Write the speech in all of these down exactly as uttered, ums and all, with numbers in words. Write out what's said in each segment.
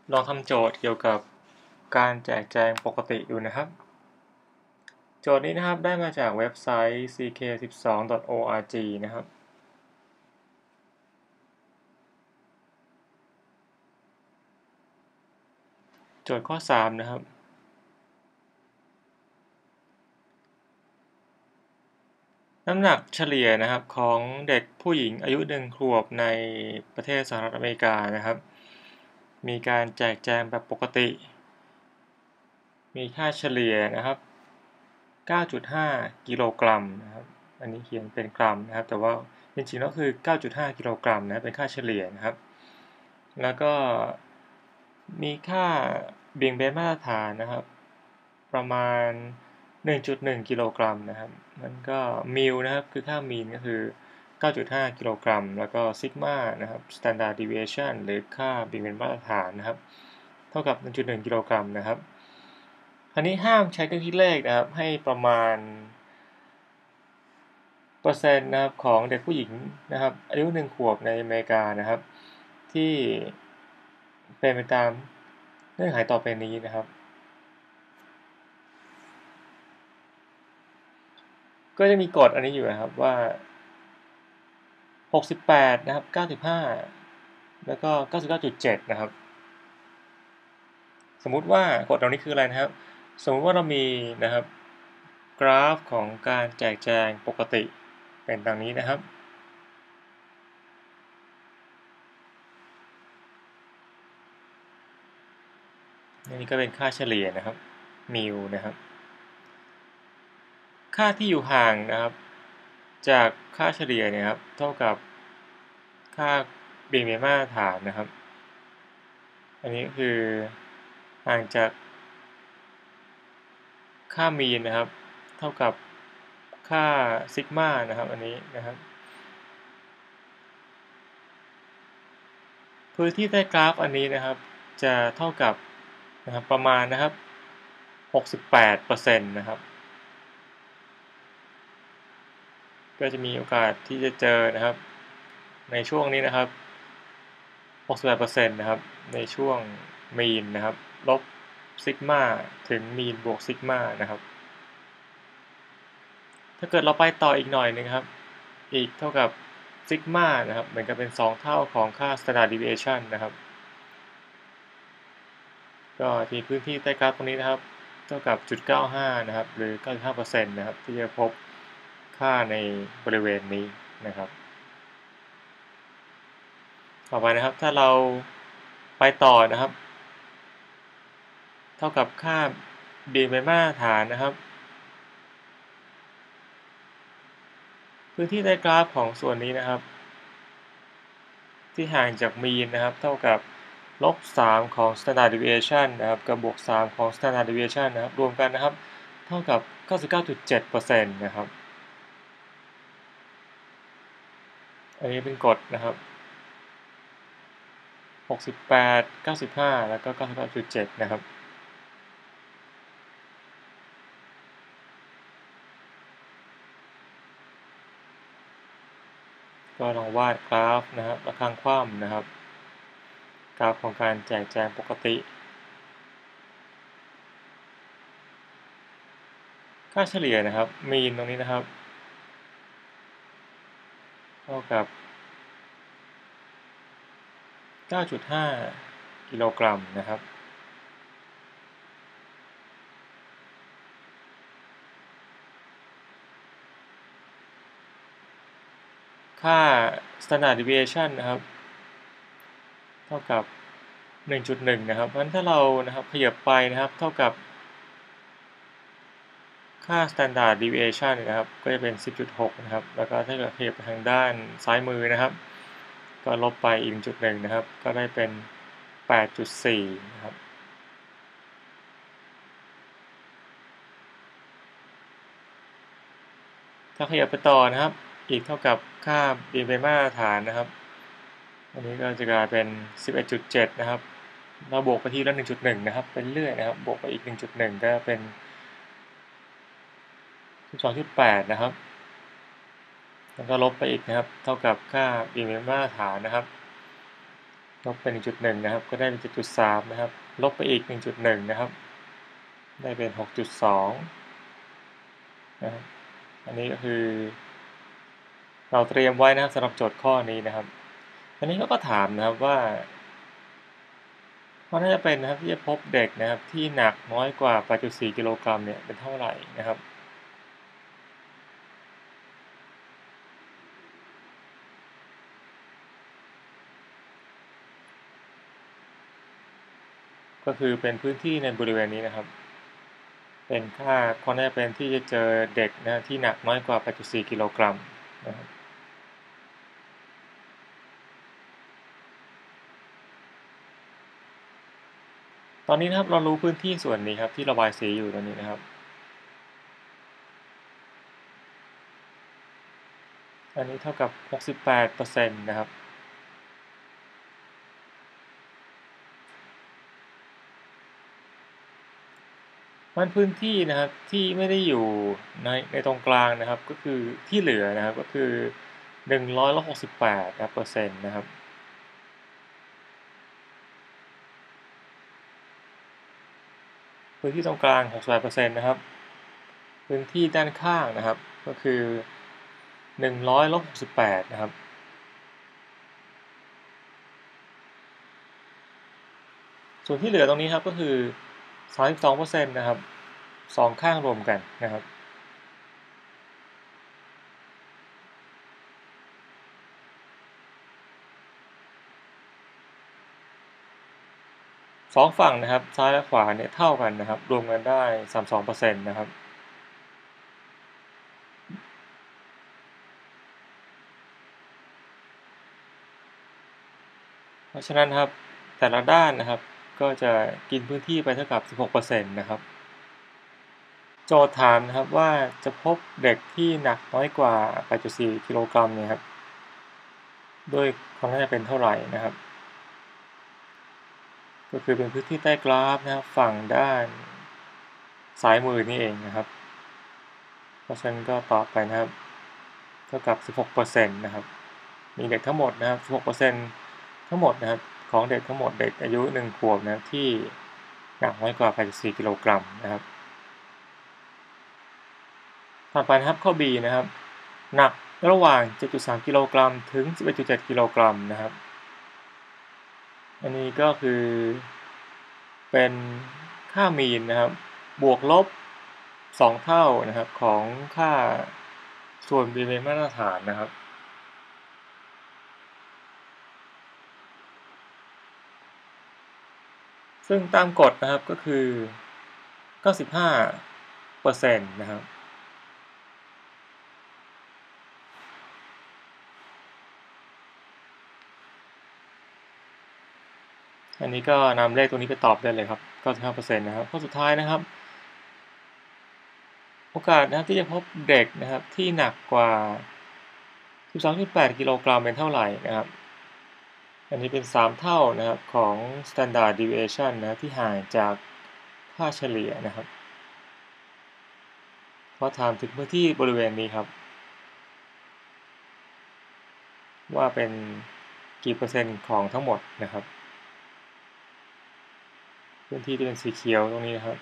ลองทำโจทย์เกี่ยวกับการแจกแจงปกติดูนะครับโจทย์นี้นะครับได้มาจากเว็บไซต์ ซี เค สิบสอง ดอท โอ อาร์ จี นะครับโจทย์ข้อสามนะครับน้ำหนักเฉลี่ยนะครับของเด็กผู้หญิงอายุหนึ่งขวบในประเทศสหรัฐอเมริกานะครับมีการแจกแจงแบบปกติมีค่าเฉลี่ยนะครับ เก้าจุดห้า กิโลกรัมนะครับอันนี้เขียนเป็นกรัมนะครับแต่ว่าจริงๆแล้วคือ เก้าจุดห้า กิโลกรัมนะเป็นค่าเฉลี่ยนะครับแล้วก็มีค่าเบี่ยงเบนมาตรฐานนะครับประมาณ หนึ่งจุดหนึ่ง กิโลกรัมนะครับมันก็มิลนะครับคือค่ามีนก็คือ เก้าจุดห้า กิโลกรัมแล้วก็ซิกมานะครับ standard deviation หรือค่าเบี่ยงเบนมาตรฐานนะครับเท่ากับ หนึ่งจุดหนึ่ง กิโลกรัมนะครับอันนี้ห้ามใช้เครื่องคิดเลขนะครับให้ประมาณเปอร์เซ็นต์นะครับของเด็กผู้หญิงนะครับอายุหนึ่งขวบในอเมริกานะครับที่เป็นไปตามเงื่อนไขต่อไปนี้นะครับก็จะมีกฎอันนี้อยู่นะครับว่าหกสิบแปดนะครับเก้าสิบห้าแล้วก็ เก้าสิบเก้าจุดเจ็ด นะครับสมมุติว่ากฎเหล่านี้คืออะไรนะครับสมมุติว่าเรามีนะครับกราฟของการแจกแจงปกติเป็นดังนี้นะครับอันนี้ก็เป็นค่าเฉลี่ยนะครับมิลนะครับค่าที่อยู่ห่างนะครับจากค่าเฉลี่ยเนี่ยครับเท่ากับค่าเบี่ยงเบนมาตรฐานนะครับอันนี้คือห่างจากค่ามีนนะครับเท่ากับค่าซิกมานะครับอันนี้นะครับพื้นที่ใต้กราฟอันนี้นะครับจะเท่ากับนะครับประมาณนะครับ หกสิบแปดเปอร์เซ็นต์ นะครับก็จะมีโอกาสที่จะเจอนะครับในช่วงนี้นะครับ หกสิบแปดเปอร์เซ็นต์ นะครับในช่วงมีนนะครับลบซิกมาถึงมีนบวกซิกมานะครับถ้าเกิดเราไปต่ออีกหน่อยนึงครับอีกเท่ากับซิกมานะครับเหมือนกับเป็นสองเท่าของค่า standard deviation นะครับก็ที่พื้นที่ใต้กราฟตรงนี้นะครับเท่ากับจุดเก้าห้านะครับหรือ เก้าสิบห้าเปอร์เซ็นต์ นะครับที่จะพบค่าในบริเวณนี้นะครับต่อไปนะครับถ้าเราไปต่อนะครับเท่ากับค่าเบี่ยงเบนมาตรฐานนะครับพื้นที่ใต้กราฟของส่วนนี้นะครับที่ห่างจากมีนนะครับเท่ากับลบสามของ standard deviation นะครับกับบวกสามของ standard deviation นะครับรวมกันนะครับเท่ากับ เก้าสิบเก้าจุดเจ็ดเปอร์เซ็นต์ นะครับอันนี้เป็นกฎนะครับหกสิบแปด เก้าสิบห้าแล้วก็ เก้าสิบเก้าจุดเจ็ด นะครับก็ลองวาดกราฟนะครับระฆังคว่ำนะครับกราฟของการแจกแจงปกติค่าเฉลี่ยนะครับมีนตรงนี้นะครับเท่ากับ เก้าจุดห้า กิโลกรัมนะครับค่า standard deviation นะครับเท่ากับ หนึ่งจุดหนึ่ง นะครับเพราะฉะนั้นถ้าเรานะครับขยับไปนะครับเท่ากับค่า standard deviation นะครับก็จะเป็น สิบจุดหก นะครับแล้วก็ถ้าเกิดขยับไปทางด้านซ้ายมือนะครับก็ลบไปอีก หนึ่งจุดหนึ่ง นะครับก็ได้เป็น แปดจุดสี่ นะครับถ้าขยับไปต่อนะครับอีกเท่ากับค่าเบี่ยงเบนมาตรฐานนะครับอันนี้ก็จะกลายเป็น สิบเอ็ดจุดเจ็ด นะครับเราบวกไปทีละ หนึ่งจุดหนึ่ง นะครับไปเรื่อยนะครับบวกไปอีก หนึ่งจุดหนึ่ง ก็เป็น สิบสองจุดแปด นะครับแล้วก็ลบไปอีกนะครับเท่ากับค่า บี่ยงเบนมาตรฐานนะครับลบไป หนึ่งจุดหนึ่ง นะครับก็ได้เป็น เจ็ดจุดสาม นะครับลบไปอีก หนึ่งจุดหนึ่ง นะครับได้เป็น หกจุดสอง นะครับอันนี้ก็คือเราเตรียมไว้นะครับสำหรับโจทย์ข้อนี้นะครับอันนี้เขาก็ถามนะครับว่ามันน่าจะเป็นนะครับที่จะพบเด็กนะครับที่หนักน้อยกว่า แปดจุดสี่ กิโลกรัมเนี่ยเป็นเท่าไหร่นะครับก็คือเป็นพื้นที่ในบริเวณนี้นะครับเป็นค่าความน่าจะเป็นที่จะเจอเด็กนะที่หนักน้อยกว่า แปดจุดสี่ กิโลกรัมนะครับตอนนี้นะครับเรารู้พื้นที่ส่วนนี้ครับที่ระบายสีอยู่ตรงนี้นะครับอันนี้เท่ากับ หกสิบแปดเปอร์เซ็นต์ นะครับมันพื้นที่นะครับที่ไม่ได้อยู่ในในตรงกลางนะครับก็คือที่เหลือนะครับก็คือหนึ่งร้อยหกสิบแปดนะเปอร์เซ็นต์นะครับพื้นที่ตรงกลาง หกสิบแปดเปอร์เซ็นต์ นะครับพื้นที่ด้านข้างนะครับก็คือหนึ่งร้อยลบหกสิบแปดนะครับส่วนที่เหลือตรงนี้ครับก็คือ สามสิบสองเปอร์เซ็นต์ นะครับสองข้างรวมกันนะครับสองฝั่งนะครับซ้ายและขวาเนี่ยเท่ากันนะครับรวมกันได้ สามสิบสองเปอร์เซ็นต์ นะครับเพราะฉะนั้นครับแต่ละด้านนะครับก็จะกินพื้นที่ไปเท่ากับ สิบหกเปอร์เซ็นต์ นะครับโจทย์ถามนะครับว่าจะพบเด็กที่หนักน้อยกว่า แปดจุดสี่ กิโลกรัมเนี่ยครับด้วยความน่าจะเป็นเท่าไหร่นะครับก็คือเป็นพื้นที่ใต้กราฟนะครับฝั่งด้านซ้ายมือนี่เองนะครับเพราะฉะนั้นก็ตอบไปนะครับเท่ากับ สิบหกเปอร์เซ็นต์ นะครับมีเด็กทั้งหมดนะครับ สิบหกเปอร์เซ็นต์ ทั้งหมดนะครับของเด็กทั้งหมดเด็กอายุหนึ่งขวบนะที่หนักน้อยกว่า แปดจุดสี่ กิโลกรัมนะครับต่อไปนะครับข้อ B นะครับหนักระหว่าง เจ็ดจุดสาม กิโลกรัมถึง สิบเอ็ดจุดเจ็ด กิโลกรัมนะครับอันนี้ก็คือเป็นค่ามีนนะครับบวกลบสองเท่านะครับของค่าส่วนบริเวณมาตรฐานนะครับซึ่งตามกฎนะครับก็คือ เก้าสิบห้าเปอร์เซ็นต์ นะครับอันนี้ก็นำเลขตัวนี้ไปตอบได้เลยครับ เก้าสิบห้าเปอร์เซ็นต์ นะครับข้อสุดท้ายนะครับโอกาสนะครับที่จะพบเด็กนะครับที่หนักกว่า สิบสองจุดแปด กิโลกรัมเป็นเท่าไหร่นะครับอันนี้เป็นสามเท่านะครับของ standard deviation นะที่ห่างจากค่าเฉลี่ยนะครับเพราะถามถึงพื้นที่บริเวณนี้ครับว่าเป็นกี่เปอร์เซ็นต์ของทั้งหมดนะครับพื้นที่ที่เป็นสีเขียวตรงนี้นะครับ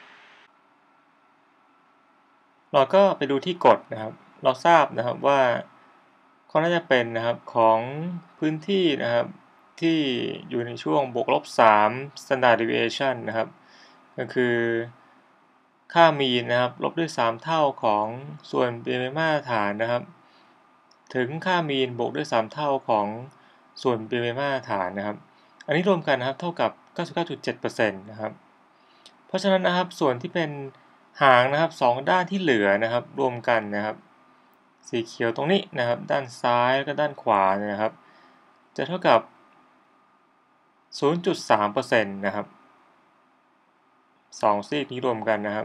เราก็ไปดูที่กฎนะครับเราทราบนะครับว่าเขาน่าจะเป็นนะครับของพื้นที่นะครับที่อยู่ในช่วงบวกลบสาม standard deviation นะครับก็คือค่ามีนนะครับลบด้วยสามเท่าของส่วนเป็นมาตรฐานนะครับถึงค่ามีนบวกด้วยสามเท่าของส่วนเป็นมาตรฐานนะครับอันนี้รวมกันนะครับเท่ากับ เก้าสิบเก้าจุดเจ็ดเปอร์เซ็นต์ นะครับเพราะฉะนั้นนะครับส่วนที่เป็นหางนะครับสองด้านที่เหลือนะครับรวมกันนะครับสีเขียวตรงนี้นะครับด้านซ้ายแล้วก็ด้านขวานะครับจะเท่ากับ ศูนย์จุดสามเปอร์เซ็นต์ นะครับสองซีกนี้รวมกันนะครับ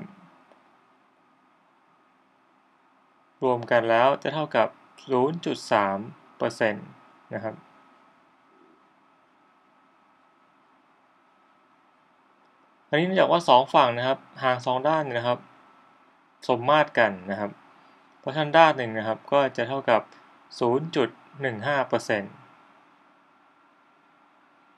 รวมกันแล้วจะเท่ากับ ศูนย์จุดสามเปอร์เซ็นต์ นะครับอันนี้เนื่องจากว่าสองฝั่งนะครับห่างสองด้านนะครับสมมาตรกันนะครับเพราะฉะนั้นด้านหนึ่งนะครับก็จะเท่ากับ ศูนย์จุดหนึ่งห้าเปอร์เซ็นต์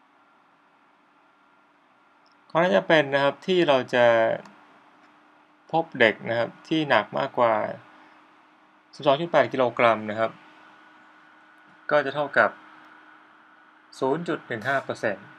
ความน่าจะเป็นนะครับที่เราจะพบเด็กนะครับที่หนักมากกว่า สิบสองจุดแปด กิโลกรัมนะครับก็จะเท่ากับ ศูนย์จุดหนึ่งห้าเปอร์เซ็นต์